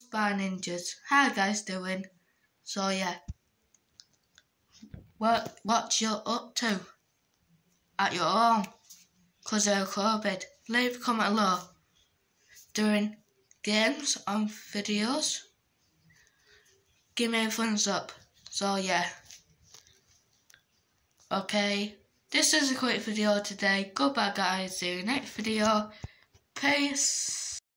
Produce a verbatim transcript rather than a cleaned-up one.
by ninjas. How you guys doing? So yeah, what what you up to at your home? Cause of COVID. Leave a comment below. Doing games on videos. Give me a thumbs up. So yeah. Okay. This is a quick video today. Goodbye guys. See you next video. Peace.